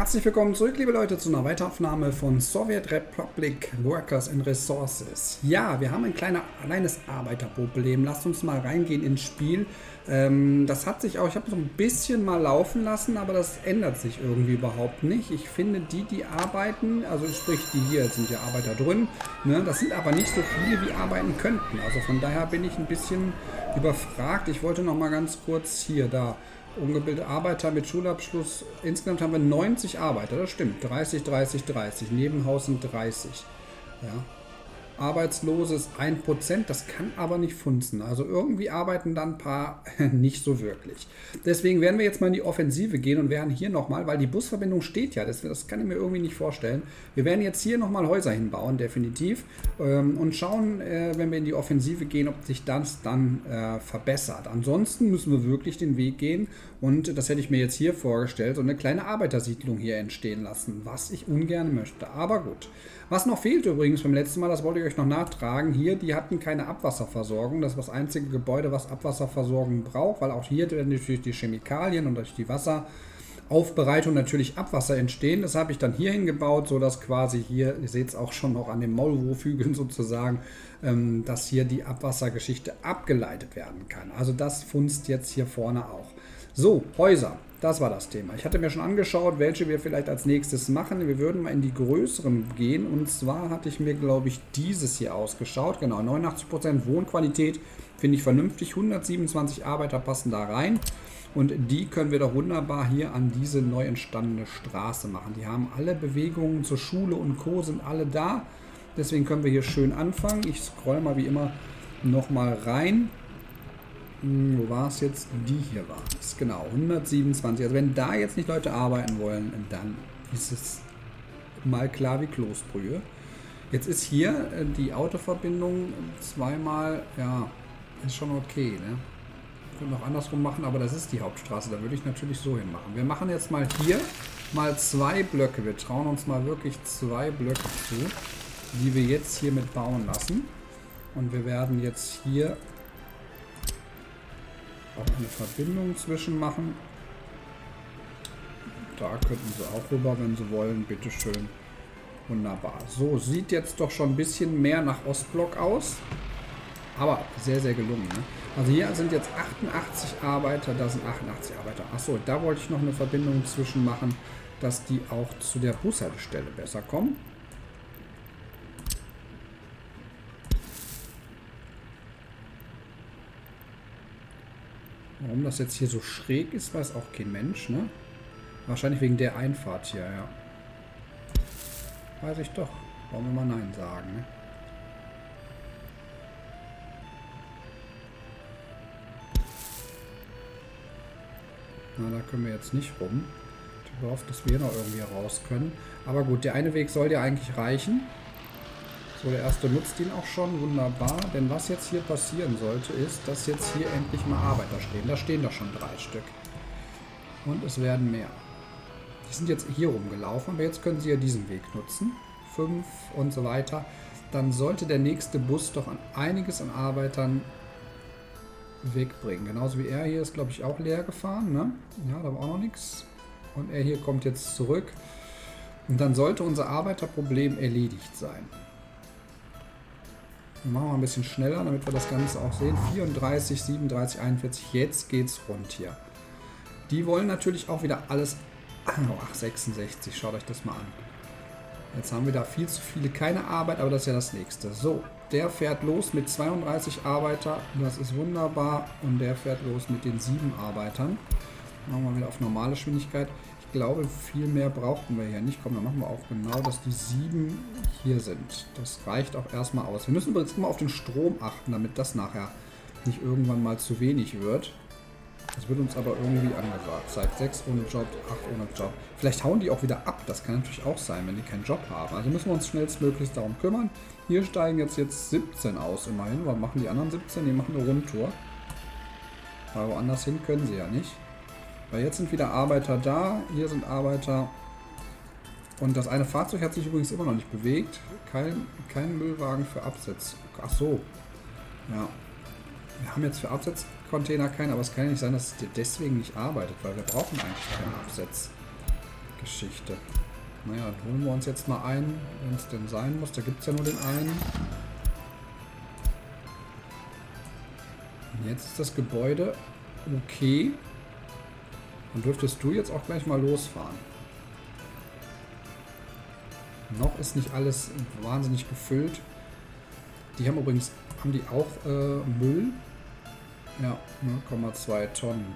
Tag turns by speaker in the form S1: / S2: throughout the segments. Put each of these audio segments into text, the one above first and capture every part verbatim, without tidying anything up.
S1: Herzlich willkommen zurück, liebe Leute, zu einer Weiteraufnahme von Soviet Republic Workers and Resources. Ja, wir haben ein kleiner, kleines Arbeiterproblem. Lasst uns mal reingehen ins Spiel. Ähm, das hat sich auch, ich habe so ein bisschen mal laufen lassen, aber das ändert sich irgendwie überhaupt nicht. Ich finde, die, die arbeiten, also sprich, die hier sind ja Arbeiter drin, ne, das sind aber nicht so viele, wie arbeiten könnten. Also von daher bin ich ein bisschen überfragt. Ich wollte noch mal ganz kurz hier, da. Ungebildete Arbeiter mit Schulabschluss. Insgesamt haben wir neunzig Arbeiter, das stimmt. dreißig, dreißig, dreißig. Nebenhaus sind dreißig. Ja. Arbeitslose ist ein Prozent, das kann aber nicht funzen. Also irgendwie arbeiten dann ein paar nicht so wirklich. Deswegen werden wir jetzt mal in die Offensive gehen und werden hier nochmal, weil die Busverbindung steht ja, das, das kann ich mir irgendwie nicht vorstellen. Wir werden jetzt hier nochmal Häuser hinbauen, definitiv. Ähm, und schauen, äh, wenn wir in die Offensive gehen, ob sich das dann äh, verbessert. Ansonsten müssen wir wirklich den Weg gehen und das hätte ich mir jetzt hier vorgestellt, so eine kleine Arbeitersiedlung hier entstehen lassen, was ich ungern möchte. Aber gut. Was noch fehlt übrigens beim letzten Mal, das wollte ich euch noch nachtragen, hier, die hatten keine Abwasserversorgung. Das ist das einzige Gebäude, was Abwasserversorgung braucht, weil auch hier werden durch die Chemikalien und durch die Wasseraufbereitung natürlich Abwasser entstehen. Das habe ich dann hier hingebaut, sodass quasi hier, ihr seht es auch schon noch an den Maulwurfhügeln sozusagen, ähm, dass hier die Abwassergeschichte abgeleitet werden kann. Also das funzt jetzt hier vorne auch. So, Häuser. Das war das Thema. Ich hatte mir schon angeschaut, welche wir vielleicht als nächstes machen. Wir würden mal in die größeren gehen. Und zwar hatte ich mir, glaube ich, dieses hier ausgeschaut. Genau, neunundachtzig Prozent Wohnqualität finde ich vernünftig. hundertsiebenundzwanzig Arbeiter passen da rein. Und die können wir doch wunderbar hier an diese neu entstandene Straße machen. Die haben alle Bewegungen zur Schule und Co. sind alle da. Deswegen können wir hier schön anfangen. Ich scroll mal wie immer nochmal rein. Wo war es jetzt? Die hier war es. Genau, hundertsiebenundzwanzig. Also wenn da jetzt nicht Leute arbeiten wollen, dann ist es mal klar wie Kloßbrühe. Jetzt ist hier die Autoverbindung zweimal, ja, ist schon okay, ne? Können wir auch andersrum machen, aber das ist die Hauptstraße. Da würde ich natürlich so hin machen. Wir machen jetzt mal hier mal zwei Blöcke. Wir trauen uns mal wirklich zwei Blöcke zu, die wir jetzt hier mit bauen lassen. Und wir werden jetzt hier auch eine Verbindung zwischen machen. Da könnten sie auch rüber, wenn sie wollen. Bitteschön. Wunderbar. So, sieht jetzt doch schon ein bisschen mehr nach Ostblock aus. Aber sehr, sehr gelungen. Ne? Also hier sind jetzt achtundachtzig Arbeiter, da sind achtundachtzig Arbeiter. Achso, da wollte ich noch eine Verbindung zwischen machen, dass die auch zu der Bushaltestelle besser kommen. Warum das jetzt hier so schräg ist, weiß auch kein Mensch, ne? Wahrscheinlich wegen der Einfahrt hier, ja. Weiß ich doch. Warum immer Nein sagen, ne? Na, da können wir jetzt nicht rum. Ich hoffe, dass wir hier noch irgendwie raus können. Aber gut, der eine Weg soll ja eigentlich reichen. So, der erste nutzt ihn auch schon, wunderbar. Denn was jetzt hier passieren sollte, ist, dass jetzt hier endlich mal Arbeiter stehen. Da stehen doch schon drei Stück. Und es werden mehr. Die sind jetzt hier rumgelaufen, aber jetzt können sie ja diesen Weg nutzen. Fünf und so weiter. Dann sollte der nächste Bus doch an einiges an Arbeitern wegbringen. Genauso wie er hier ist, glaube ich, auch leer gefahren. Ne? Ja, da war auch noch nichts. Und er hier kommt jetzt zurück. Und dann sollte unser Arbeiterproblem erledigt sein. Machen wir ein bisschen schneller, damit wir das Ganze auch sehen. vierunddreißig, siebenunddreißig, einundvierzig. Jetzt geht's rund hier. Die wollen natürlich auch wieder alles... Ach, sechsundsechzig. Schaut euch das mal an. Jetzt haben wir da viel zu viele. Keine Arbeit, aber das ist ja das nächste. So, der fährt los mit zweiunddreißig Arbeiter. Das ist wunderbar. Und der fährt los mit den sieben Arbeitern. Machen wir wieder auf normale Geschwindigkeit. Ich glaube, viel mehr brauchten wir hier nicht. Komm, dann machen wir auch genau, dass die sieben hier sind. Das reicht auch erstmal aus. Wir müssen übrigens immer auf den Strom achten, damit das nachher nicht irgendwann mal zu wenig wird. Das wird uns aber irgendwie angesagt. Seit sechs ohne Job, acht ohne Job. Vielleicht hauen die auch wieder ab. Das kann natürlich auch sein, wenn die keinen Job haben. Also müssen wir uns schnellstmöglichst darum kümmern. Hier steigen jetzt, jetzt siebzehn aus immerhin. Was machen die anderen siebzehn? Die machen eine Rundtour. Aber woanders hin können sie ja nicht. Weil jetzt sind wieder Arbeiter da, hier sind Arbeiter und das eine Fahrzeug hat sich übrigens immer noch nicht bewegt. Kein, kein Müllwagen für Absetz. Ach so. Ja. Wir haben jetzt für Absetzcontainer keinen, aber es kann ja nicht sein, dass der deswegen nicht arbeitet, weil wir brauchen eigentlich keinen Absetz. Geschichte. Naja, dann holen wir uns jetzt mal einen, wenn es denn sein muss. Da gibt es ja nur den einen. Und jetzt ist das Gebäude okay. Dann dürftest du jetzt auch gleich mal losfahren. Noch ist nicht alles wahnsinnig gefüllt. Die haben übrigens, haben die auch äh, Müll? Ja, null Komma zwei Tonnen.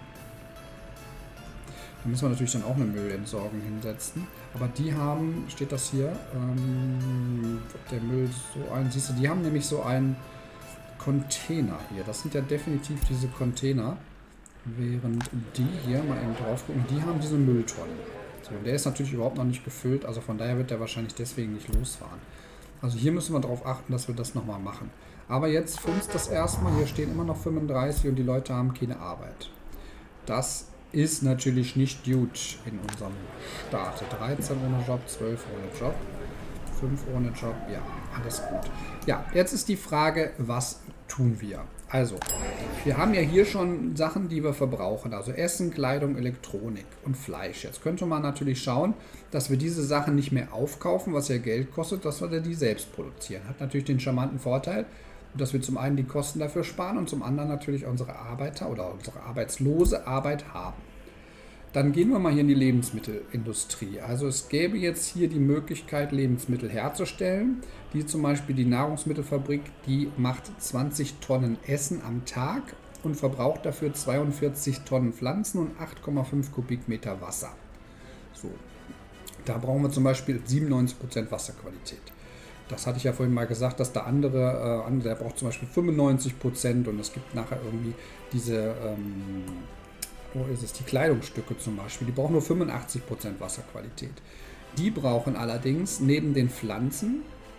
S1: Da müssen wir natürlich dann auch eine Müllentsorgung hinsetzen. Aber die haben, steht das hier, ähm, der Müll so ein, siehst du, die haben nämlich so einen Container hier. Das sind ja definitiv diese Container. Während die hier, mal eben drauf gucken, die haben diese Mülltonnen. So, der ist natürlich überhaupt noch nicht gefüllt, also von daher wird der wahrscheinlich deswegen nicht losfahren. Also hier müssen wir darauf achten, dass wir das nochmal machen. Aber jetzt funzt das erstmal, hier stehen immer noch fünfunddreißig und die Leute haben keine Arbeit. Das ist natürlich nicht gut in unserem Staat. dreizehn ohne Job, zwölf ohne Job, fünf ohne Job, ja, alles gut. Ja, jetzt ist die Frage, was tun wir? Also, wir haben ja hier schon Sachen, die wir verbrauchen. Also Essen, Kleidung, Elektronik und Fleisch. Jetzt könnte man natürlich schauen, dass wir diese Sachen nicht mehr aufkaufen, was ja Geld kostet, dass wir die selbst produzieren. Hat natürlich den charmanten Vorteil, dass wir zum einen die Kosten dafür sparen und zum anderen natürlich unsere Arbeiter oder unsere arbeitslose Arbeit haben. Dann gehen wir mal hier in die Lebensmittelindustrie. Also es gäbe jetzt hier die Möglichkeit, Lebensmittel herzustellen. Die zum Beispiel die Nahrungsmittelfabrik, die macht zwanzig Tonnen Essen am Tag und verbraucht dafür zweiundvierzig Tonnen Pflanzen und acht Komma fünf Kubikmeter Wasser. So, da brauchen wir zum Beispiel siebenundneunzig Prozent Wasserqualität. Das hatte ich ja vorhin mal gesagt, dass der andere, äh, der braucht zum Beispiel fünfundneunzig Prozent und es gibt nachher irgendwie diese... Ähm, Wo ist es? Die Kleidungsstücke zum Beispiel, die brauchen nur fünfundachtzig Prozent Wasserqualität. Die brauchen allerdings neben den Pflanzen,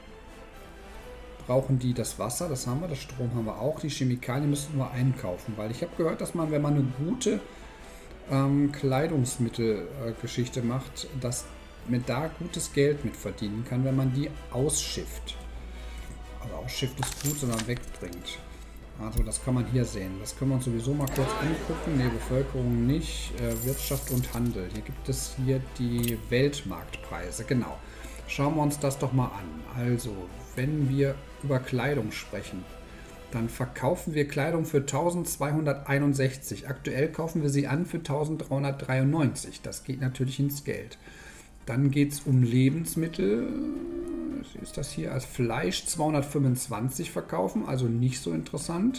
S1: brauchen die das Wasser, das haben wir, das Strom haben wir auch, die Chemikalien müssen wir einkaufen, weil ich habe gehört, dass man, wenn man eine gute ähm, Kleidungsmittelgeschichte äh, macht, dass man da gutes Geld mit verdienen kann, wenn man die ausschifft. Also ausschifft ist gut, sondern wegbringt. Also das kann man hier sehen. Das können wir uns sowieso mal kurz angucken. Ne, Bevölkerung nicht. Äh, Wirtschaft und Handel. Hier gibt es hier die Weltmarktpreise. Genau. Schauen wir uns das doch mal an. Also, wenn wir über Kleidung sprechen, dann verkaufen wir Kleidung für eintausendzweihunderteinundsechzig. Aktuell kaufen wir sie an für eintausenddreihundertdreiundneunzig. Das geht natürlich ins Geld. Dann geht es um Lebensmittel. Ist das hier als Fleisch zweihundertfünfundzwanzig verkaufen, also nicht so interessant.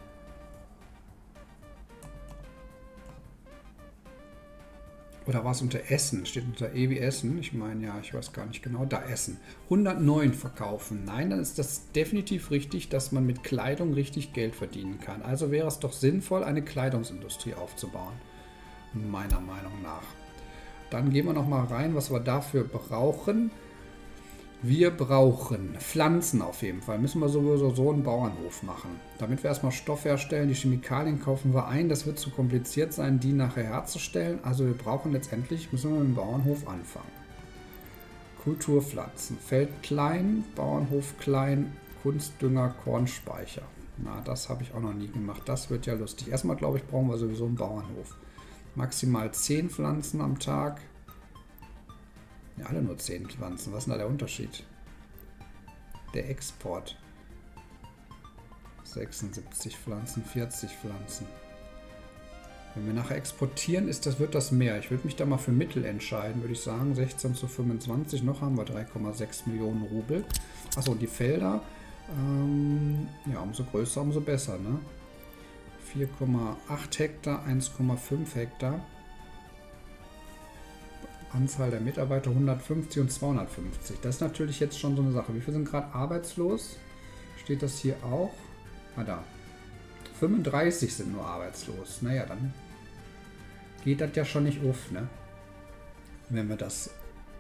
S1: Oder war es unter Essen? Steht unter E wie Essen. Ich meine, ja, ich weiß gar nicht genau. Da Essen. hundertneun verkaufen. Nein, dann ist das definitiv richtig, dass man mit Kleidung richtig Geld verdienen kann. Also wäre es doch sinnvoll, eine Kleidungsindustrie aufzubauen. Meiner Meinung nach. Dann gehen wir noch mal rein, was wir dafür brauchen. Wir brauchen Pflanzen auf jeden Fall. Müssen wir sowieso so einen Bauernhof machen. Damit wir erstmal Stoff herstellen, die Chemikalien kaufen wir ein. Das wird zu kompliziert sein, die nachher herzustellen. Also wir brauchen letztendlich, müssen wir mit dem Bauernhof anfangen. Kulturpflanzen. Feld klein, Bauernhof klein, Kunstdünger, Kornspeicher. Na, das habe ich auch noch nie gemacht. Das wird ja lustig. Erstmal, glaube ich, brauchen wir sowieso einen Bauernhof. Maximal zehn Pflanzen am Tag. Ja, alle nur zehn Pflanzen. Was ist denn da der Unterschied? Der Export. sechsundsiebzig Pflanzen, vierzig Pflanzen. Wenn wir nachher exportieren, ist das, wird das mehr. Ich würde mich da mal für Mittel entscheiden, würde ich sagen. sechzehn zu fünfundzwanzig. Noch haben wir drei Komma sechs Millionen Rubel. Achso, die Felder. Ähm, ja, umso größer, umso besser, ne? vier Komma acht Hektar, eins Komma fünf Hektar. Anzahl der Mitarbeiter hundertfünfzig und zweihundertfünfzig. Das ist natürlich jetzt schon so eine Sache. Wie viele sind gerade arbeitslos? Steht das hier auch? Ah, da. fünfunddreißig sind nur arbeitslos. Naja, dann geht das ja schon nicht auf, ne? Wenn wir das,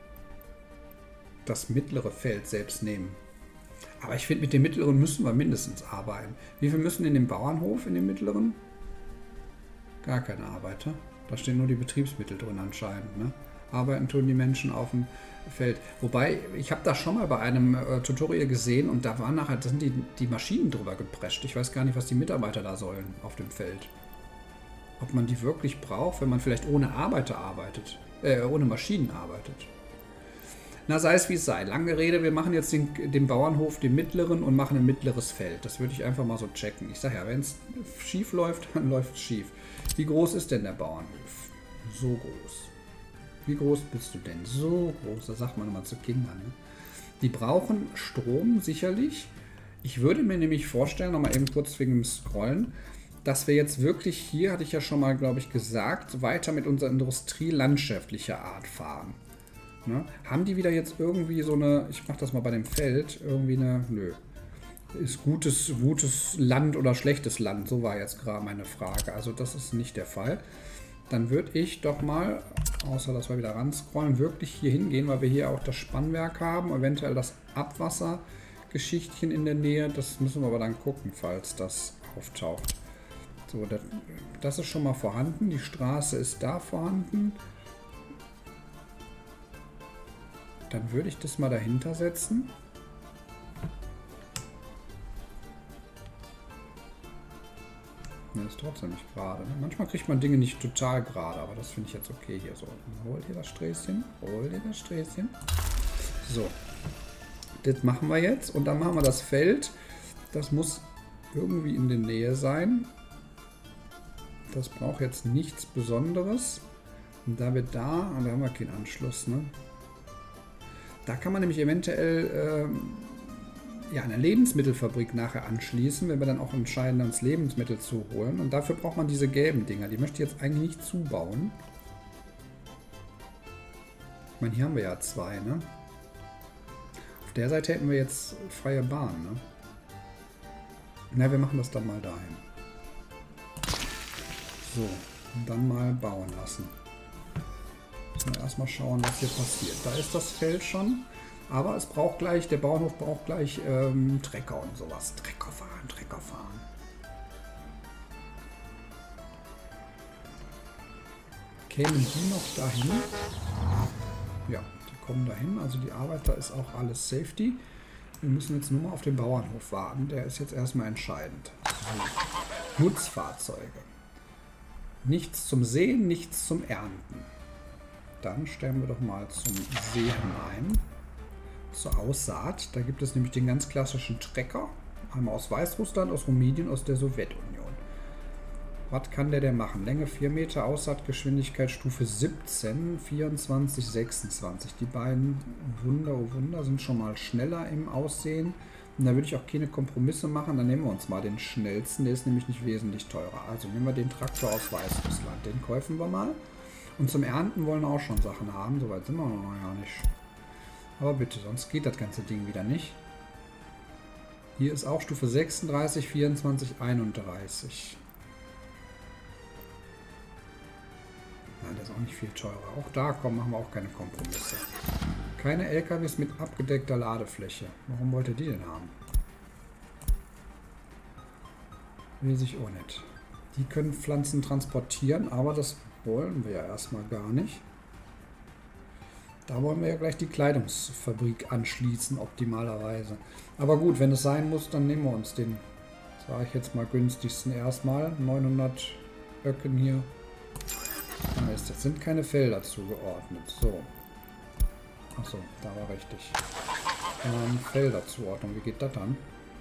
S1: das mittlere Feld selbst nehmen. Aber ich finde, mit dem mittleren müssen wir mindestens arbeiten. Wie viel müssen in dem Bauernhof, in dem mittleren? Gar keine Arbeiter. Da stehen nur die Betriebsmittel drin anscheinend, ne? Arbeiten tun die Menschen auf dem Feld. Wobei, ich habe das schon mal bei einem äh, Tutorial gesehen und da waren nachher, da sind die, die Maschinen drüber geprescht. Ich weiß gar nicht, was die Mitarbeiter da sollen auf dem Feld. Ob man die wirklich braucht, wenn man vielleicht ohne Arbeiter arbeitet. äh, ohne Maschinen arbeitet. Na, sei es wie es sei. Lange Rede, wir machen jetzt den, den Bauernhof, den mittleren, und machen ein mittleres Feld. Das würde ich einfach mal so checken. Ich sage ja, wenn es schief läuft, dann läuft es schief. Wie groß ist denn der Bauernhof? So groß. Wie groß bist du denn? So groß. Das sagt man immer zu Kindern. Ne? Die brauchen Strom, sicherlich. Ich würde mir nämlich vorstellen, nochmal eben kurz wegen dem Scrollen, dass wir jetzt wirklich hier, hatte ich ja schon mal, glaube ich, gesagt, weiter mit unserer Industrie landschaftlicher Art fahren. Ne? Haben die wieder jetzt irgendwie so eine, ich mache das mal bei dem Feld, irgendwie eine, nö, ist gutes, gutes Land oder schlechtes Land, so war jetzt gerade meine Frage, also das ist nicht der Fall. Dann würde ich doch mal, außer dass wir wieder ran scrollen, wirklich hier hingehen, weil wir hier auch das Spannwerk haben, eventuell das Abwassergeschichtchen in der Nähe, das müssen wir aber dann gucken, falls das auftaucht. So, das, das ist schon mal vorhanden, die Straße ist da vorhanden. Dann würde ich das mal dahinter setzen. Das ist trotzdem nicht gerade. Ne? Manchmal kriegt man Dinge nicht total gerade, aber das finde ich jetzt okay hier so. Hol dir das Sträßchen, hol dir das Sträßchen. So, das machen wir jetzt und dann machen wir das Feld. Das muss irgendwie in der Nähe sein. Das braucht jetzt nichts Besonderes. Und da wir da, da haben wir keinen Anschluss, ne? Da kann man nämlich eventuell ähm, ja, eine Lebensmittelfabrik nachher anschließen, wenn wir dann auch entscheiden, uns Lebensmittel zu holen. Und dafür braucht man diese gelben Dinger. Die möchte ich jetzt eigentlich nicht zubauen. Ich meine, hier haben wir ja zwei, ne? Auf der Seite hätten wir jetzt freie Bahn, ne? Na, wir machen das dann mal dahin. So, und dann mal bauen lassen. Müssen wir erstmal schauen, was hier passiert. Da ist das Feld schon, aber es braucht gleich, der Bauernhof braucht gleich ähm, Trecker und sowas. Trecker fahren, Trecker fahren. Kämen die noch dahin? Ja, die kommen dahin. Also die Arbeiter ist auch alles Safety. Wir müssen jetzt nur mal auf den Bauernhof warten. Der ist jetzt erstmal entscheidend. So. Nutzfahrzeuge. Nichts zum Sehen, nichts zum Ernten. Dann stellen wir doch mal zum Sehen ein. Zur Aussaat. Da gibt es nämlich den ganz klassischen Trecker. Einmal aus Weißrussland, aus Rumänien, aus der Sowjetunion. Was kann der denn machen? Länge vier Meter, Aussaatgeschwindigkeit Stufe siebzehn, vierundzwanzig, sechsundzwanzig. Die beiden Wunder, oh Wunder, sind schon mal schneller im Aussehen. Und da würde ich auch keine Kompromisse machen. Dann nehmen wir uns mal den schnellsten. Der ist nämlich nicht wesentlich teurer. Also nehmen wir den Traktor aus Weißrussland. Den kaufen wir mal. Und zum Ernten wollen wir auch schon Sachen haben. Soweit sind wir noch gar nicht. Aber bitte, sonst geht das ganze Ding wieder nicht. Hier ist auch Stufe sechsunddreißig, vierundzwanzig, einunddreißig. Nein, das ist auch nicht viel teurer. Auch da kommen, machen wir auch keine Kompromisse. Keine L K Ws mit abgedeckter Ladefläche. Warum wollt ihr die denn haben? Weiß ich auch nicht. Die können Pflanzen transportieren, aber das wollen wir ja erstmal gar nicht. Da wollen wir ja gleich die Kleidungsfabrik anschließen, optimalerweise. Aber gut, wenn es sein muss, dann nehmen wir uns den, sage ich jetzt mal, günstigsten erstmal. neunhundert Öcken hier. Da ist, das sind keine Felder zugeordnet. So. Achso, da war richtig. Ähm, Felderzuordnung, wie geht das dann?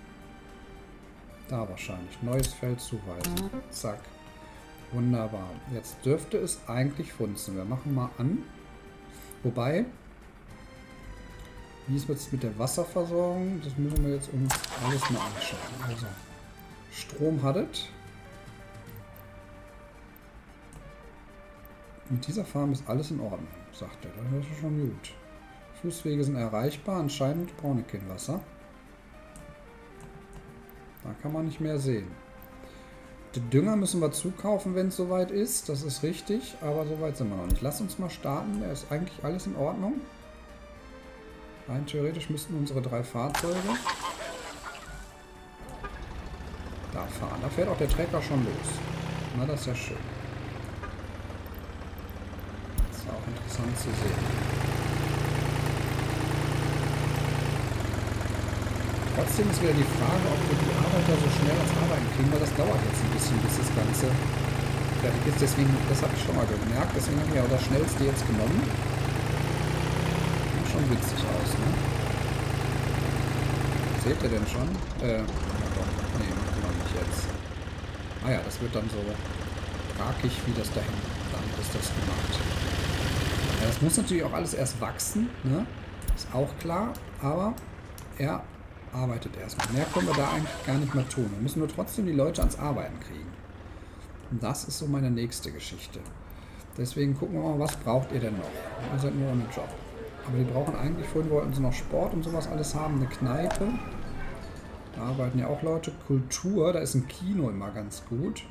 S1: Da wahrscheinlich. Neues Feld zuweisen. Zack. Wunderbar. Jetzt dürfte es eigentlich funzen. Wir machen mal an. Wobei, wie ist jetzt mit der Wasserversorgung? Das müssen wir jetzt uns alles mal anschauen. Also, Strom hat es. Mit dieser Farm ist alles in Ordnung, sagt er. Das ist schon gut. Fußwege sind erreichbar. Anscheinend brauche ich kein Wasser. Da kann man nicht mehr sehen. Den Dünger müssen wir zukaufen, wenn es soweit ist. Das ist richtig, aber soweit sind wir noch nicht. Lass uns mal starten. Da ist eigentlich alles in Ordnung. Rein theoretisch müssten unsere drei Fahrzeuge da fahren. Da fährt auch der Trecker schon los. Na, das ist ja schön. Das ist auch interessant zu sehen. Trotzdem ist wieder die Frage, ob wir die Arbeiter so schnell als Arbeiten kriegen, weil das dauert jetzt ein bisschen, bis das Ganze fertig ist. Deswegen, das habe ich schon mal gemerkt, deswegen habe ich auch das schnellste jetzt genommen. Sieht schon witzig aus, ne? Seht ihr denn schon? Äh, nee, noch nicht jetzt. Ah ja, das wird dann so rakig wie das da hinten. Damit ist das gemacht. Ja, das muss natürlich auch alles erst wachsen, ne? Ist auch klar, aber er arbeitet erstmal. Mehr können wir da eigentlich gar nicht mehr tun. Wir müssen nur trotzdem die Leute ans Arbeiten kriegen. Und das ist so meine nächste Geschichte. Deswegen gucken wir mal, was braucht ihr denn noch? Ihr seid nur ohne Job. Aber die brauchen eigentlich, vorhin wollten sie noch Sport und sowas alles haben, eine Kneipe. Da arbeiten ja auch Leute. Kultur, da ist ein Kino immer ganz gut.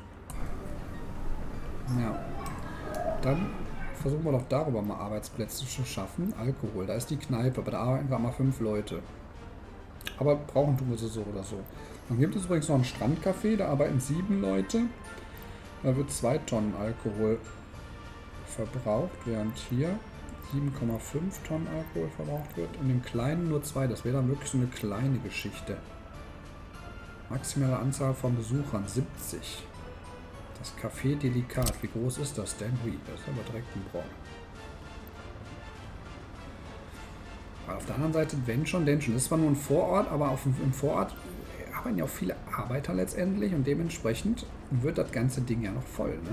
S1: Ja. Dann versuchen wir doch darüber mal Arbeitsplätze zu schaffen. Alkohol, da ist die Kneipe, aber da arbeiten gerade mal fünf Leute. Aber brauchen tun wir sie so oder so. Dann gibt es übrigens noch ein Strandcafé, da arbeiten sieben Leute. Da wird zwei Tonnen Alkohol verbraucht, während hier sieben Komma fünf Tonnen Alkohol verbraucht wird. Und im Kleinen nur zwei. Das wäre dann wirklich so eine kleine Geschichte. Maximale Anzahl von Besuchern siebzig. Das Café Delikat. Wie groß ist das denn? Hui, das ist aber direkt ein Brocken. Auf der anderen Seite, wenn schon, denn schon. Das ist zwar nur ein Vorort, aber auf, im Vorort arbeiten ja auch viele Arbeiter letztendlich und dementsprechend wird das ganze Ding ja noch voll. Ne?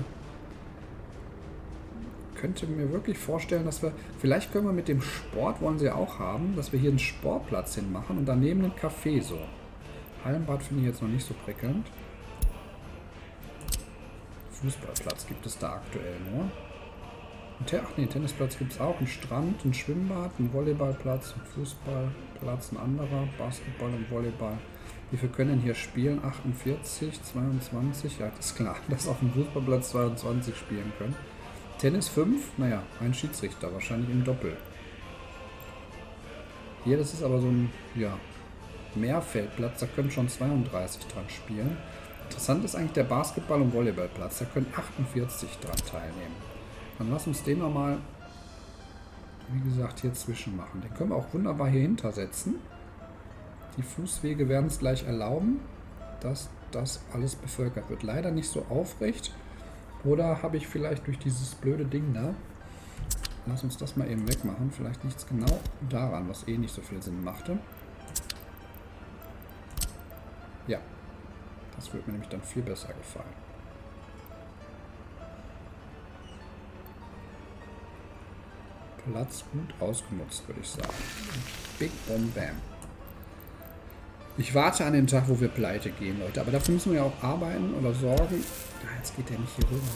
S1: Könnte mir wirklich vorstellen, dass wir, vielleicht können wir mit dem Sport, wollen sie ja auch haben, dass wir hier einen Sportplatz hinmachen und daneben einen Café so. Hallenbad finde ich jetzt noch nicht so prickelnd. Fußballplatz gibt es da aktuell nur. Ach nee, Tennisplatz gibt es auch, ein Strand, ein Schwimmbad, ein Volleyballplatz, ein Fußballplatz, ein anderer, Basketball und Volleyball. Wie viel können hier spielen? achtundvierzig, zweiundzwanzig, ja, das ist klar, dass auf dem Fußballplatz zweiundzwanzig spielen können. Tennis fünf, naja, ein Schiedsrichter, wahrscheinlich im Doppel. Hier, das ist aber so ein, ja, Mehrfeldplatz, da können schon zweiunddreißig dran spielen. Interessant ist eigentlich der Basketball- und Volleyballplatz, da können achtundvierzig dran teilnehmen. Dann lass uns den nochmal, wie gesagt, hier zwischen machen. Den können wir auch wunderbar hier hintersetzen. Die Fußwege werden es gleich erlauben, dass das alles bevölkert wird. Leider nicht so aufrecht. Oder habe ich vielleicht durch dieses blöde Ding da, lass uns das mal eben wegmachen, vielleicht liegt es genau daran, was eh nicht so viel Sinn machte. Ja, das würde mir nämlich dann viel besser gefallen. Platz gut ausgenutzt, würde ich sagen. Big Bom Bam. Ich warte an den Tag, wo wir pleite gehen, Leute. Aber dafür müssen wir ja auch arbeiten oder sorgen. Ah, jetzt geht der nicht hier rüber.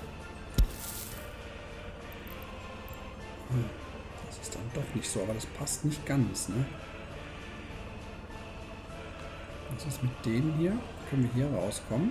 S1: Hm, das ist dann doch nicht so, aber das passt nicht ganz, ne? Was ist mit denen hier? Können wir hier rauskommen?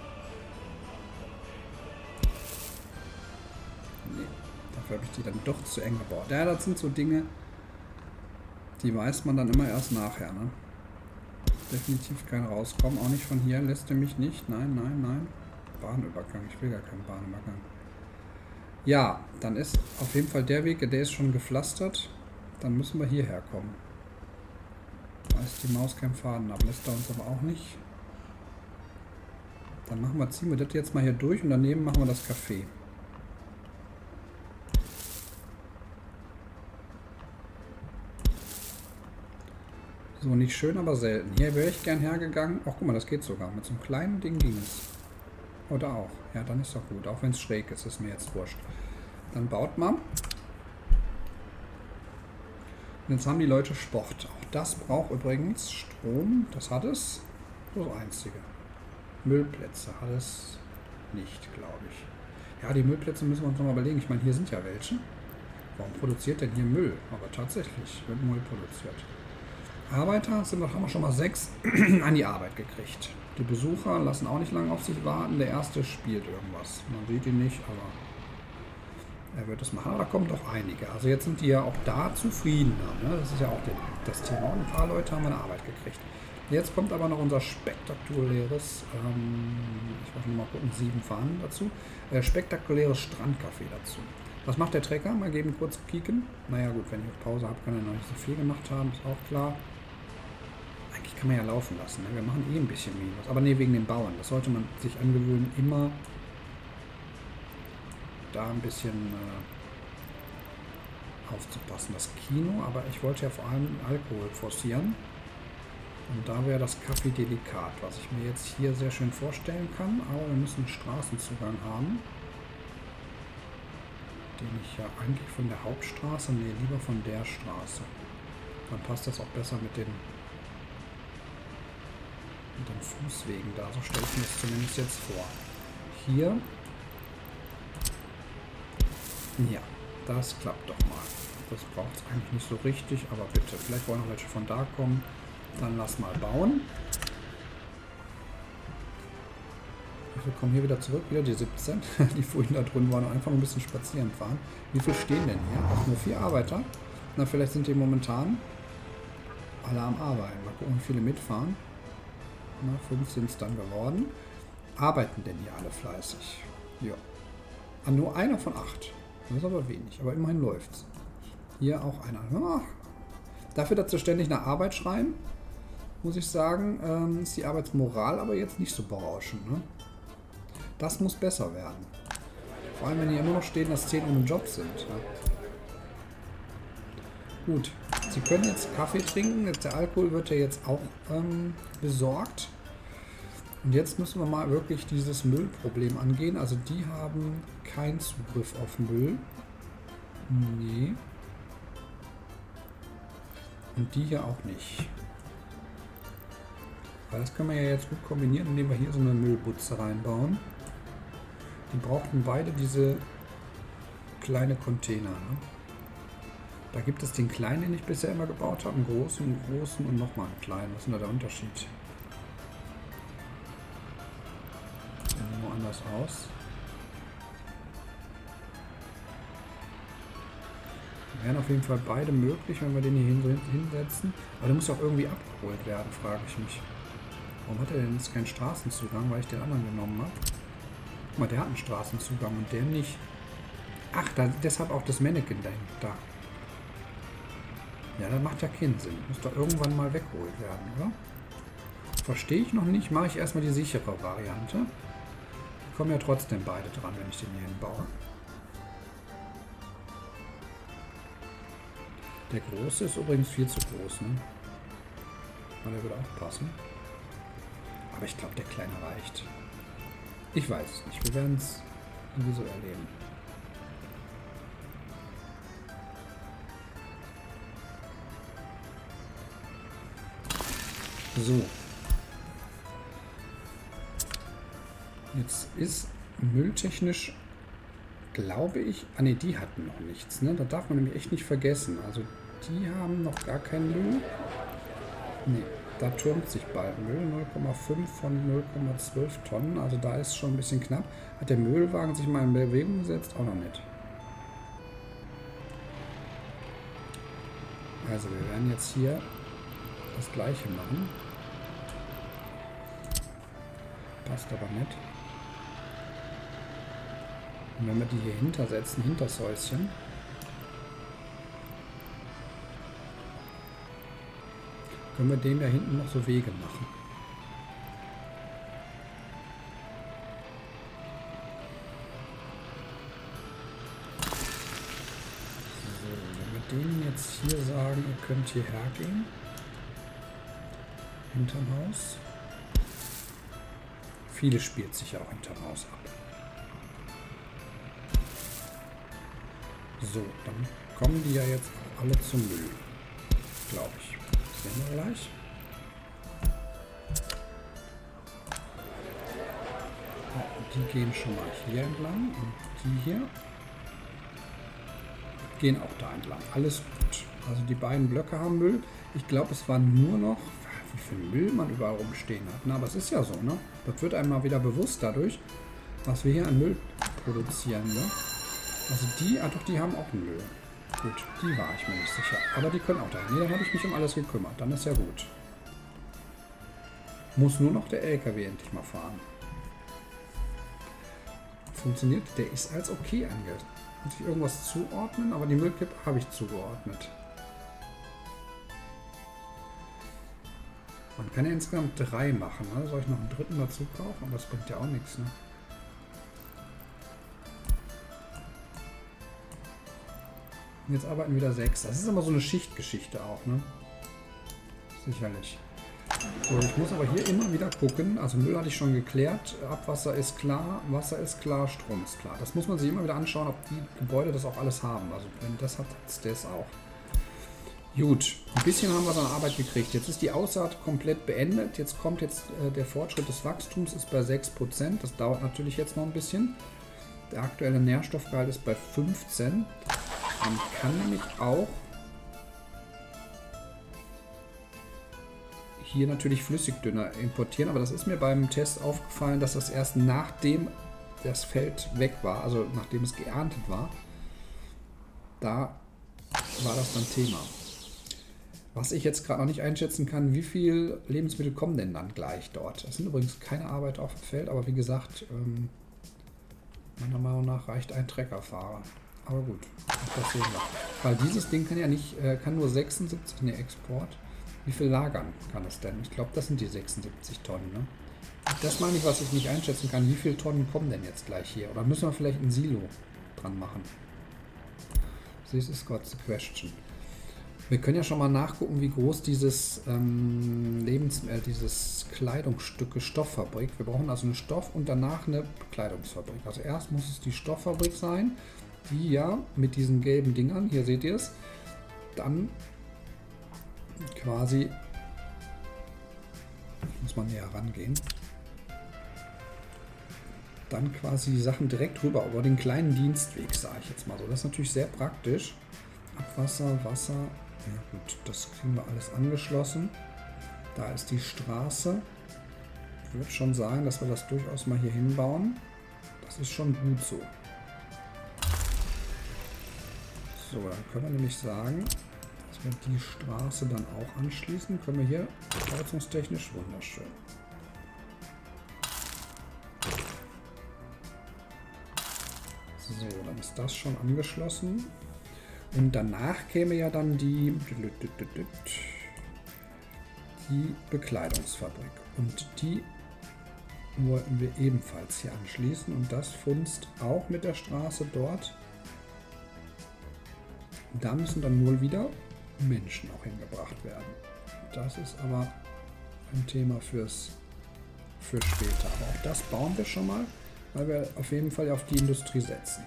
S1: Nee. Dafür habe ich die dann doch zu eng gebaut. Ja, das sind so Dinge, die weiß man dann immer erst nachher, ne? Definitiv kein Rauskommen, auch nicht von hier, lässt er mich nicht. Nein, nein, nein. Bahnübergang, ich will gar keinen Bahnübergang. Ja, dann ist auf jeden Fall der Weg, der ist schon gepflastert. Dann müssen wir hierher kommen. Da ist die Maus kein Faden ab, lässt er uns aber auch nicht. Dann machen wir, ziehen wir das jetzt mal hier durch und daneben machen wir das Café. So, nicht schön, aber selten. Hier wäre ich gern hergegangen. Ach, guck mal, das geht sogar. Mit so einem kleinen Ding ging es. Oder auch. Ja, dann ist doch gut. Auch wenn es schräg ist, ist mir jetzt wurscht. Dann baut man. Und jetzt haben die Leute Sport. Auch das braucht übrigens Strom. Das hat es. Das ist das Einzige. Müllplätze hat es nicht, glaube ich. Ja, die Müllplätze müssen wir uns nochmal überlegen. Ich meine, hier sind ja welche. Warum produziert denn hier Müll? Aber tatsächlich wird Müll produziert. Arbeiter sind noch, haben wir schon mal sechs an die Arbeit gekriegt. Die Besucher lassen auch nicht lange auf sich warten. Der erste spielt irgendwas. Man sieht ihn nicht, aber er wird es machen. Aber da kommen doch einige. Also jetzt sind die ja auch da zufriedener. Ne? Das ist ja auch das Thema. Und ein paar Leute haben eine Arbeit gekriegt. Jetzt kommt aber noch unser spektakuläres, ähm, ich muss mal gucken, sieben Fahnen dazu, äh, spektakuläres Strandcafé dazu. Was macht der Trecker? Mal eben kurz kicken. Naja gut, wenn ich auf Pause habe, kann er noch nicht so viel gemacht haben, ist auch klar. Eigentlich kann man ja laufen lassen. Ne? Wir machen eh ein bisschen Minus. Aber nee, wegen den Bauern. Das sollte man sich angewöhnen, immer da ein bisschen äh, aufzupassen. Das Kino, aber ich wollte ja vor allem Alkohol forcieren. Und da wäre das Kaffee delikat, was ich mir jetzt hier sehr schön vorstellen kann. Aber wir müssen einen Straßenzugang haben, den ich ja eigentlich von der Hauptstraße, nee, lieber von der Straße. Dann passt das auch besser mit den, mit den Fußwegen da. So stelle ich mir das zumindest jetzt vor. Hier. Ja, das klappt doch mal. Das braucht es eigentlich nicht so richtig, aber bitte. Vielleicht wollen noch welche von da kommen. Dann lass mal bauen. Wir kommen hier wieder zurück. Wieder die siebzehn, die vorhin da drin waren und einfach ein bisschen spazieren fahren. Wie viel stehen denn hier? Auch nur vier Arbeiter. Na, vielleicht sind die momentan alle am Arbeiten. Mal gucken, wie viele mitfahren. Na, fünf sind es dann geworden. Arbeiten denn hier alle fleißig? Ja. Ah, nur einer von acht. Das ist aber wenig. Aber immerhin läuft's. Hier auch einer. Ah. Dafür, dass sie ständig nach Arbeit schreien, muss ich sagen, ähm, ist die Arbeitsmoral aber jetzt nicht so berauschend. Ne? Das muss besser werden. Vor allem, wenn hier immer noch stehen, dass zehn ohne Job sind. Ja. Gut, Sie können jetzt Kaffee trinken. Jetzt der Alkohol wird ja jetzt auch ähm, besorgt. Und jetzt müssen wir mal wirklich dieses Müllproblem angehen. Also die haben keinen Zugriff auf Müll. Nee. Und die hier auch nicht. Weil das können wir ja jetzt gut kombinieren, indem wir hier so eine Müllbutze reinbauen. Die brauchten beide diese kleine Container. Ne? Da gibt es den kleinen, den ich bisher immer gebaut habe, einen großen, einen großen und nochmal einen kleinen. Was ist denn da der Unterschied? Sieht nur anders aus. Wären auf jeden Fall beide möglich, wenn wir den hier hinsetzen. Aber der muss auch irgendwie abgeholt werden, frage ich mich. Warum hat er denn jetzt keinen Straßenzugang, weil ich den anderen genommen habe? Guck mal, der hat einen Straßenzugang und der nicht. Ach, da, deshalb auch das Mannequin da. Ja, das macht ja keinen Sinn. Muss doch irgendwann mal weggeholt werden, oder? Verstehe ich noch nicht. Mache ich erstmal die sichere Variante. Die kommen ja trotzdem beide dran, wenn ich den hier hinbaue. Der große ist übrigens viel zu groß, ne? Aber der würde auch passen. Aber ich glaube, der kleine reicht. Ich weiß es nicht. Wir werden es sowieso erleben. So. Jetzt ist mülltechnisch, glaube ich... Ah ne, die hatten noch nichts. Ne? Da darf man nämlich echt nicht vergessen. Also die haben noch gar keinen Müll. Ne, da türmt sich bald Müll. null Komma fünf von null Komma zwölf Tonnen. Also da ist schon ein bisschen knapp. Hat der Müllwagen sich mal in Bewegung gesetzt? Auch noch nicht. Also wir werden jetzt hier das gleiche machen. Passt aber nicht. Und wenn wir die hier hintersetzen, hinter das Häuschen, können wir dem ja hinten noch so Wege machen. So, wenn wir denen jetzt hier sagen, ihr könnt hierher gehen, hinterm Haus. Vieles spielt sich ja auch hinterm Haus ab. So, dann kommen die ja jetzt auch alle zum Müll. Glaube ich. Das sehen wir gleich. Ja, die gehen schon mal hier entlang und die hier gehen auch da entlang. Alles gut. Also die beiden Blöcke haben Müll. Ich glaube, es war nur noch, wie viel Müll man überall rumstehen hat. Na, aber es ist ja so, ne? Das wird einem mal wieder bewusst dadurch, was wir hier an Müll produzieren, ne? Also die, ah doch, die haben auch Müll. Gut, die war ich mir nicht sicher. Aber die können auch dahin. Ne, dann habe ich mich um alles gekümmert. Dann ist ja gut. Muss nur noch der L K W endlich mal fahren. Funktioniert? Der ist als okay angeht. Muss ich irgendwas zuordnen? Aber die Müllkippe habe ich zugeordnet. Man kann ja insgesamt drei machen. Ne? Soll ich noch einen dritten dazu kaufen? Aber das bringt ja auch nichts. Ne? Und jetzt arbeiten wieder sechs. Das ist immer so eine Schichtgeschichte auch, ne? Sicherlich. So, ich muss aber hier immer wieder gucken. Also Müll hatte ich schon geklärt. Abwasser ist klar, Wasser ist klar, Strom ist klar. Das muss man sich immer wieder anschauen, ob die Gebäude das auch alles haben. Also wenn das hat, ist das auch. Gut, ein bisschen haben wir so eine Arbeit gekriegt. Jetzt ist die Aussaat komplett beendet. Jetzt kommt jetzt äh, der Fortschritt des Wachstums ist bei sechs Prozent. Das dauert natürlich jetzt noch ein bisschen. Der aktuelle Nährstoffgehalt ist bei fünfzehn. Man kann nämlich auch hier natürlich Flüssigdünger importieren, aber das ist mir beim Test aufgefallen, dass das erst nachdem das Feld weg war, also nachdem es geerntet war, da war das dann Thema. Was ich jetzt gerade noch nicht einschätzen kann, wie viel Lebensmittel kommen denn dann gleich dort? Es sind übrigens keine Arbeiter auf dem Feld, aber wie gesagt, ähm, meiner Meinung nach reicht ein Treckerfahrer. Aber gut, das sehen wir. Weil dieses Ding kann ja nicht, äh, kann nur sechsundsiebzig, ne, Export. Wie viel lagern kann es denn? Ich glaube, das sind die sechsundsiebzig Tonnen, ne? Das meine ich, was ich nicht einschätzen kann. Wie viele Tonnen kommen denn jetzt gleich hier? Oder müssen wir vielleicht ein Silo dran machen? This is God's question. Wir können ja schon mal nachgucken, wie groß dieses ähm, Lebens äh, dieses Kleidungsstücke Stofffabrik. Wir brauchen also einen Stoff und danach eine Bekleidungsfabrik. Also erst muss es die Stofffabrik sein, die ja mit diesen gelben Dingern, hier seht ihr es, dann quasi, muss man näher rangehen, dann quasi die Sachen direkt rüber über den kleinen Dienstweg, sage ich jetzt mal so. Das ist natürlich sehr praktisch. Abwasser, Wasser, ja gut, das kriegen wir alles angeschlossen. Da ist die Straße. Ich würde schon sagen, dass wir das durchaus mal hier hinbauen. Das ist schon gut so. So, dann können wir nämlich sagen, dass wir die Straße dann auch anschließen. Können wir hier kreuzungstechnisch wunderschön. So, dann ist das schon angeschlossen. Und danach käme ja dann die, die Bekleidungsfabrik. Und die wollten wir ebenfalls hier anschließen. Und das funzt auch mit der Straße dort. Da müssen dann wohl wieder Menschen auch hingebracht werden. Das ist aber ein Thema fürs, für später. Aber auch das bauen wir schon mal, weil wir auf jeden Fall auf die Industrie setzen.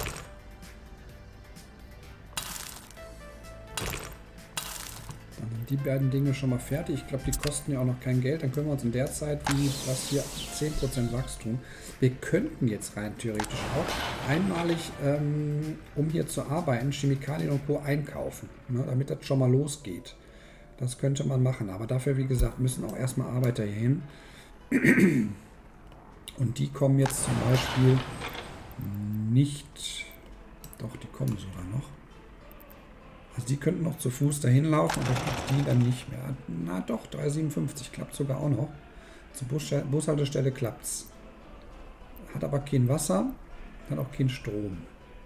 S1: Dann sind die beiden Dinge schon mal fertig. Ich glaube, die kosten ja auch noch kein Geld. Dann können wir uns in der Zeit, wie was hier zehn Prozent Wachstum, wir könnten jetzt rein theoretisch auch einmalig, ähm, um hier zu arbeiten, Chemikalien und Co. einkaufen, ne, damit das schon mal losgeht. Das könnte man machen, aber dafür, wie gesagt, müssen auch erstmal Arbeiter hier hin. Und die kommen jetzt zum Beispiel nicht, doch, die kommen sogar noch. Also die könnten noch zu Fuß dahin laufen, aber die dann nicht mehr. Na doch, drei siebenundfünfzig klappt sogar auch noch. Zur Bus Bushaltestelle klappt es. Hat aber kein Wasser, hat auch keinen Strom.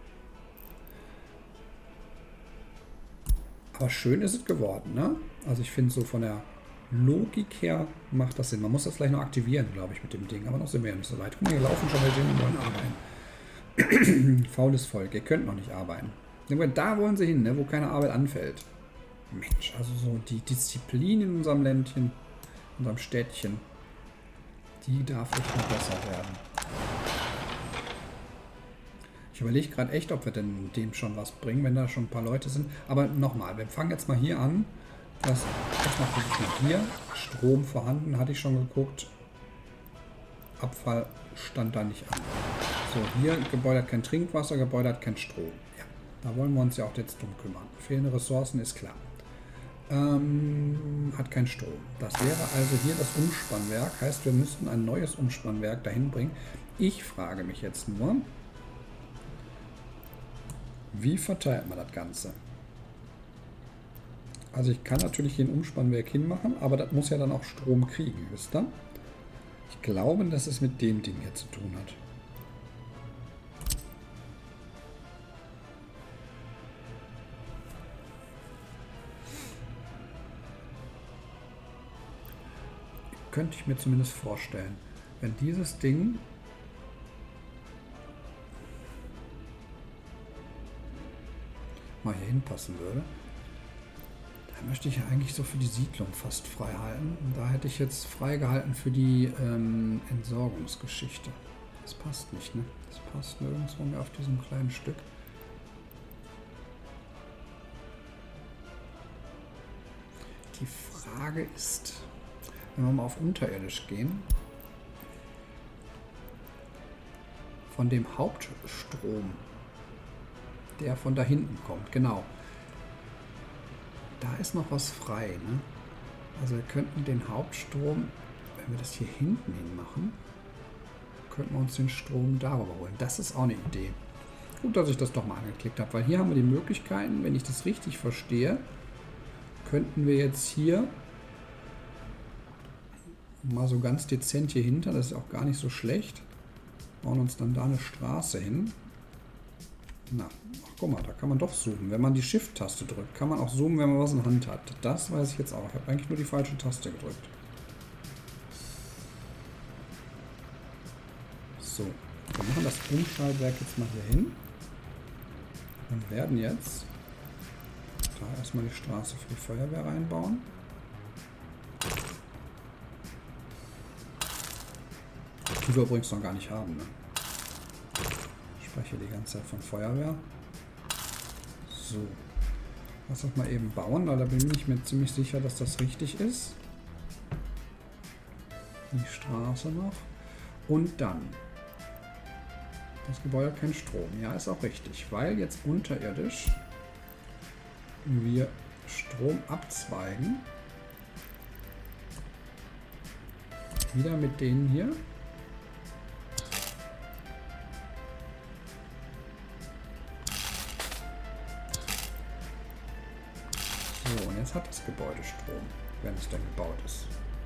S1: Aber schön ist es geworden, ne? Also ich finde so von der Logik her macht das Sinn. Man muss das gleich noch aktivieren, glaube ich, mit dem Ding. Aber noch sind wir ja nicht so weit. Guck mal, hier laufen schon welche und wollen arbeiten. Faules Volk, ihr könnt noch nicht arbeiten. Da wollen sie hin, ne? Wo keine Arbeit anfällt. Mensch, also so die Disziplin in unserem Ländchen, in unserem Städtchen, die darf echt noch besser werden. Ich überlege gerade echt, ob wir denn dem schon was bringen, wenn da schon ein paar Leute sind. Aber nochmal, wir fangen jetzt mal hier an. Das, erstmal gucke ich mal hier. Strom vorhanden, hatte ich schon geguckt. Abfall stand da nicht an. So, hier, Gebäude hat kein Trinkwasser, Gebäude hat kein Strom. Ja, da wollen wir uns ja auch jetzt drum kümmern. Fehlende Ressourcen ist klar. Ähm, hat kein Strom. Das wäre also hier das Umspannwerk. Heißt, wir müssten ein neues Umspannwerk dahin bringen. Ich frage mich jetzt nur, wie verteilt man das Ganze? Also ich kann natürlich hier ein Umspannwerk hinmachen, aber das muss ja dann auch Strom kriegen, wisst ihr? Ich glaube, dass es mit dem Ding hier zu tun hat. Könnte ich mir zumindest vorstellen. Wenn dieses Ding mal hier hinpassen würde. Da möchte ich ja eigentlich so für die Siedlung fast frei halten. Und da hätte ich jetzt frei gehalten für die ähm, Entsorgungsgeschichte. Das passt nicht, ne? Das passt nirgendwo mehr auf diesem kleinen Stück. Die Frage ist, wenn wir mal auf unterirdisch gehen, von dem Hauptstrom, der von da hinten kommt, genau. Da ist noch was frei, ne? Also wir könnten den Hauptstrom, wenn wir das hier hinten hin machen, könnten wir uns den Strom darüber holen. Das ist auch eine Idee. Gut, dass ich das doch mal angeklickt habe, weil hier haben wir die Möglichkeiten, wenn ich das richtig verstehe, könnten wir jetzt hier mal so ganz dezent hier hinter, das ist auch gar nicht so schlecht, bauen uns dann da eine Straße hin. Na, ach, guck mal, da kann man doch zoomen. Wenn man die Shift-Taste drückt, kann man auch zoomen, wenn man was in der Hand hat. Das weiß ich jetzt auch. Ich habe eigentlich nur die falsche Taste gedrückt. So, wir machen das Umschaltwerk jetzt mal hier hin und werden jetzt da erstmal die Straße für die Feuerwehr reinbauen. Die wir übrigens noch gar nicht haben, ne? Ich spreche die ganze Zeit von Feuerwehr. So. Lass uns mal eben bauen, weil da bin ich mir ziemlich sicher, dass das richtig ist. Die Straße noch. Und dann. Das Gebäude hat keinen Strom. Ja, ist auch richtig, weil jetzt unterirdisch wir Strom abzweigen. Wieder mit denen hier. So, und jetzt hat das Gebäude Strom, wenn es denn gebaut ist.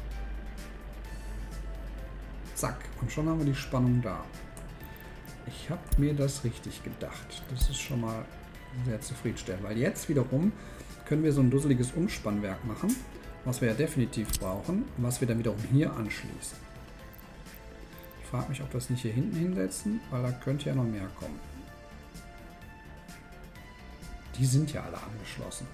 S1: Zack, und schon haben wir die Spannung da. Ich habe mir das richtig gedacht. Das ist schon mal sehr zufriedenstellend, weil jetzt wiederum können wir so ein dusseliges Umspannwerk machen, was wir ja definitiv brauchen, was wir dann wiederum hier anschließen. Ich frage mich, ob wir es nicht hier hinten hinsetzen, weil da könnte ja noch mehr kommen. Die sind ja alle angeschlossen.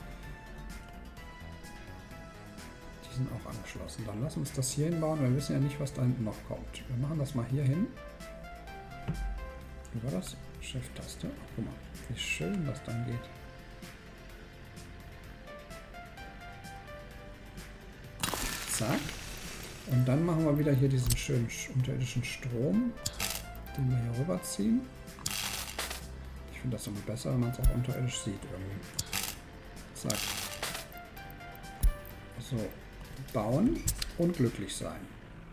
S1: Die sind auch angeschlossen. Dann lassen wir uns das hier hinbauen, weil wir wissen ja nicht, was da hinten noch kommt. Wir machen das mal hier hin. Wie war das? Shift-Taste. Guck mal, wie schön das dann geht. Zack. Und dann machen wir wieder hier diesen schönen unterirdischen Strom, den wir hier rüberziehen. Ich finde das irgendwie besser, wenn man es auch unterirdisch sieht irgendwie. Zack. So. Bauen und glücklich sein.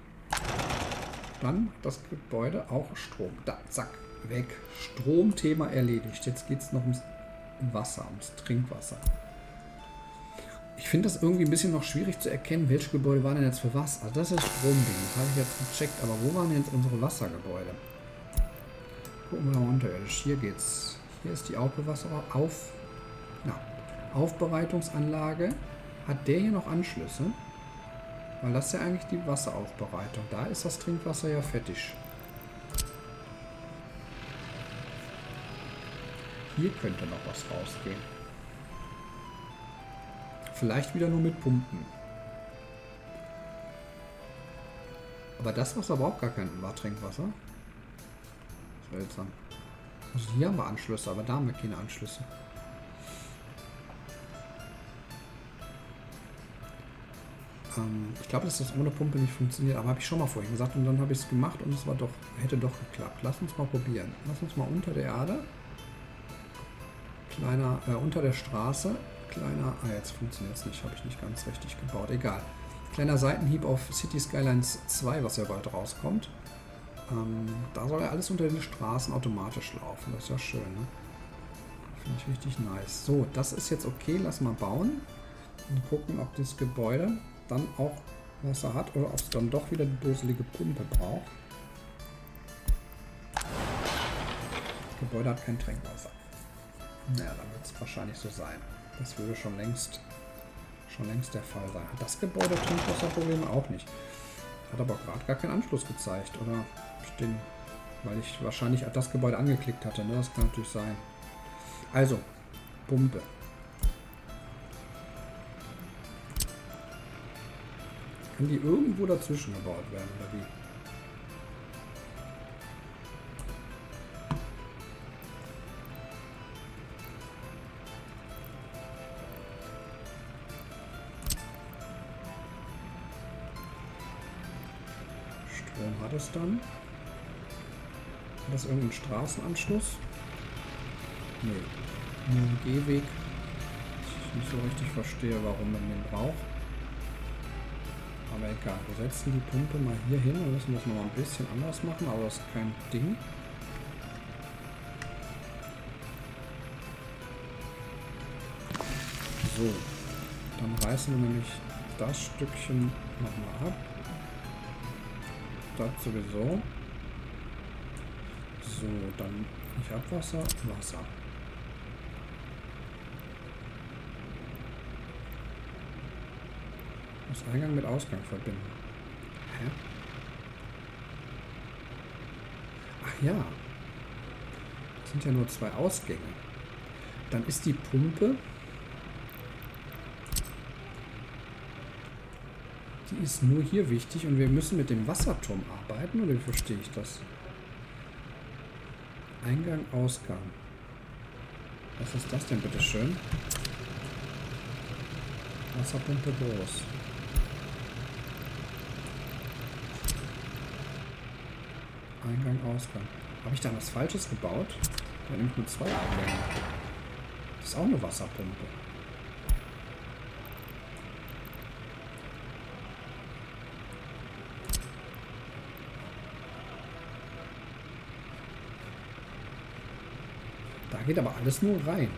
S1: Dann das Gebäude auch Strom. Da, zack. Weg. Stromthema erledigt. Jetzt geht es noch ums Wasser, ums Trinkwasser. Ich finde das irgendwie ein bisschen noch schwierig zu erkennen, welche Gebäude waren denn jetzt für was. Also das ist Stromding, das habe ich jetzt gecheckt. Aber wo waren jetzt unsere Wassergebäude? Gucken wir mal unterirdisch. Hier geht's. Hier ist die Aufbewasser auf, ja, Aufbereitungsanlage. Hat der hier noch Anschlüsse? Weil das ist ja eigentlich die Wasseraufbereitung. Da ist das Trinkwasser ja fertig. Hier könnte noch was rausgehen. Vielleicht wieder nur mit Pumpen. Aber das Wasser braucht gar kein Trinkwasser. Seltsam. Also hier haben wir Anschlüsse, aber da haben wir keine Anschlüsse. Ähm, ich glaube, dass das ohne Pumpe nicht funktioniert, aber habe ich schon mal vorhin gesagt und dann habe ich es gemacht und es war doch, hätte doch geklappt. Lass uns mal probieren. Lass uns mal unter der Erde. Kleiner, äh, unter der Straße. Kleiner, ah jetzt funktioniert es nicht, habe ich nicht ganz richtig gebaut. Egal. Kleiner Seitenhieb auf City Skylines zwei, was ja bald rauskommt. Ähm, da soll ja alles unter den Straßen automatisch laufen. Das ist ja schön, ne? Finde ich richtig nice. So, das ist jetzt okay. Lass mal bauen. Und gucken, ob das Gebäude dann auch Wasser hat oder ob es dann doch wieder die dusselige Pumpe braucht. Das Gebäude hat kein Trinkwasser. Naja, dann wird es wahrscheinlich so sein. Das würde schon längst, schon längst der Fall sein. Hat das Gebäude Trinkwasserprobleme? Auch nicht. Hat aber gerade gar keinen Anschluss gezeigt. Oder den, weil ich wahrscheinlich das Gebäude angeklickt hatte. Ne? Das kann natürlich sein. Also, Pumpe. Kann die irgendwo dazwischen gebaut werden, oder wie? Strom hat es dann? Hat das irgendeinen Straßenanschluss? Nee. Nur ein Gehweg. Ich nicht so richtig verstehe, warum man den braucht. Aber egal, wir setzen die Pumpe mal hier hin und müssen das noch mal ein bisschen anders machen, aber das ist kein Ding. So, dann reißen wir nämlich das Stückchen nochmal ab. Das sowieso. So, dann nicht Abwasser, Wasser. Muss Eingang mit Ausgang verbinden. Hä? Ach ja. Das sind ja nur zwei Ausgänge. Dann ist die Pumpe... Die ist nur hier wichtig und wir müssen mit dem Wasserturm arbeiten, oder wie verstehe ich das? Eingang, Ausgang. Was ist das denn, bitteschön? Wasserpumpe groß. Eingang, Ausgang. Habe ich da was Falsches gebaut? Da nimmt nur zwei Eingänge. Das ist auch eine Wasserpumpe. Da geht aber alles nur rein.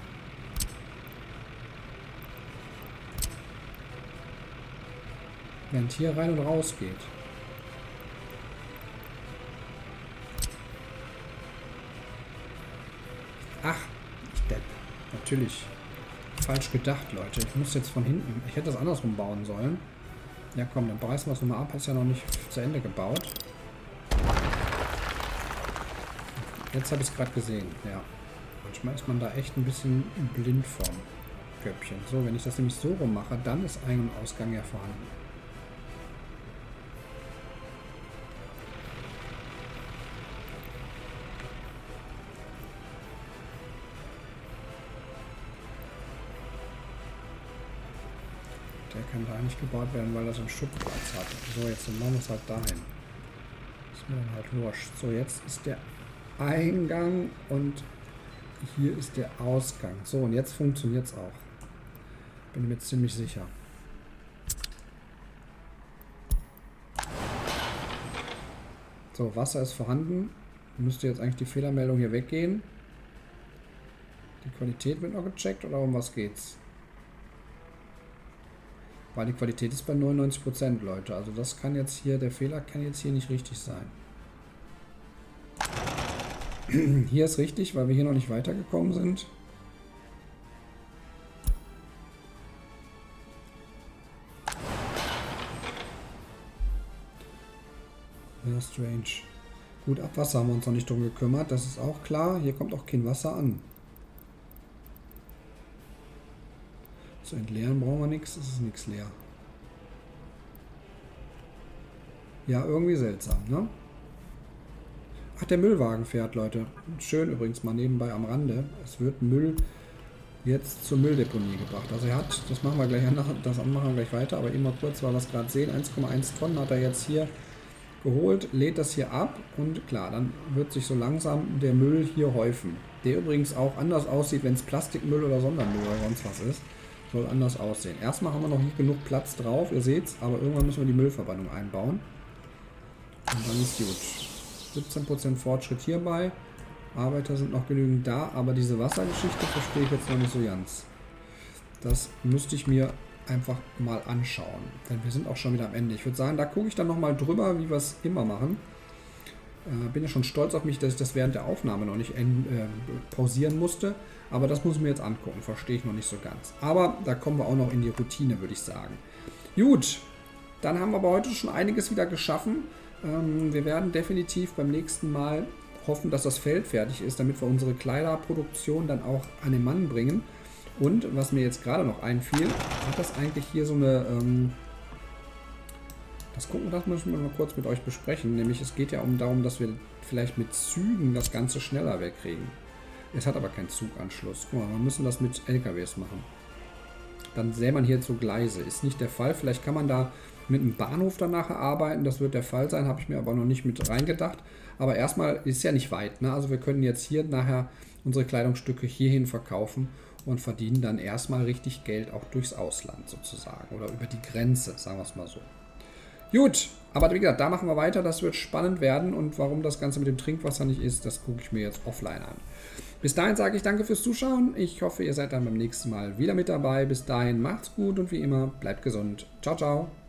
S1: Während hier rein und raus geht. Ach, ich Depp. Natürlich. Falsch gedacht, Leute. Ich muss jetzt von hinten... Ich hätte das andersrum bauen sollen. Ja komm, dann reißen wir es nochmal ab. Hast ja noch nicht zu Ende gebaut. Jetzt habe ich es gerade gesehen, ja. Manchmal ist man da echt ein bisschen blind vorm Köpfchen. So, wenn ich das nämlich so rum mache, dann ist Ein- und Ausgang ja vorhanden. Der kann da nicht gebaut werden, weil das einen Schubplatz hat. So, jetzt machen wir es halt dahin. Ist mir dann halt wurscht. So, jetzt ist der Eingang und hier ist der Ausgang. So, und jetzt funktioniert es auch. Bin mir ziemlich sicher. So, Wasser ist vorhanden. Müsste jetzt eigentlich die Fehlermeldung hier weggehen. Die Qualität wird noch gecheckt, oder um was geht's? Weil die Qualität ist bei neunundneunzig Prozent, Leute. Also das kann jetzt hier, der Fehler kann jetzt hier nicht richtig sein. Hier ist richtig, weil wir hier noch nicht weitergekommen sind. Ja, strange. Gut, Abwasser haben wir uns noch nicht drum gekümmert, das ist auch klar. Hier kommt auch kein Wasser an. Zu entleeren brauchen wir nichts, es ist nichts leer. Ja, irgendwie seltsam, ne? Ach, der Müllwagen fährt, Leute. Schön übrigens mal nebenbei am Rande. Es wird Müll jetzt zur Mülldeponie gebracht. Also er hat, das machen wir gleich, das machen wir gleich weiter, aber immer kurz, weil wir es gerade sehen, eins Komma eins Tonnen hat er jetzt hier geholt, lädt das hier ab und klar, dann wird sich so langsam der Müll hier häufen. Der übrigens auch anders aussieht, wenn es Plastikmüll oder Sondermüll oder sonst was ist. Soll anders aussehen. Erstmal haben wir noch nicht genug Platz drauf, ihr seht es, aber irgendwann müssen wir die Müllverbrennung einbauen. Und dann ist gut. siebzehn Prozent Fortschritt hierbei. Arbeiter sind noch genügend da, aber diese Wassergeschichte verstehe ich jetzt noch nicht so ganz. Das müsste ich mir einfach mal anschauen, denn wir sind auch schon wieder am Ende. Ich würde sagen, da gucke ich dann nochmal drüber, wie wir es immer machen. Äh, bin ja schon stolz auf mich, dass ich das während der Aufnahme noch nicht äh, pausieren musste, aber das muss ich mir jetzt angucken, verstehe ich noch nicht so ganz. Aber da kommen wir auch noch in die Routine, würde ich sagen. Gut, dann haben wir aber heute schon einiges wieder geschaffen. Wir werden definitiv beim nächsten Mal hoffen, dass das Feld fertig ist, damit wir unsere Kleiderproduktion dann auch an den Mann bringen. Und was mir jetzt gerade noch einfiel, hat das eigentlich hier so eine... Ähm, das gucken, das müssen wir mal kurz mit euch besprechen. Nämlich es geht ja um darum, dass wir vielleicht mit Zügen das Ganze schneller wegkriegen. Es hat aber keinen Zuganschluss. Guck mal, wir müssen das mit L K Ws machen. Dann sähe man hier so Gleise. Ist nicht der Fall. Vielleicht kann man da mit einem Bahnhof dann nachher arbeiten. Das wird der Fall sein. Habe ich mir aber noch nicht mit reingedacht. Aber erstmal ist ja nicht weit. Ne? Also wir können jetzt hier nachher unsere Kleidungsstücke hierhin verkaufen und verdienen dann erstmal richtig Geld auch durchs Ausland sozusagen. Oder über die Grenze, sagen wir es mal so. Gut, aber wie gesagt, da machen wir weiter. Das wird spannend werden. Und warum das Ganze mit dem Trinkwasser nicht ist, das gucke ich mir jetzt offline an. Bis dahin sage ich danke fürs Zuschauen. Ich hoffe, ihr seid dann beim nächsten Mal wieder mit dabei. Bis dahin macht's gut und wie immer, bleibt gesund. Ciao, ciao.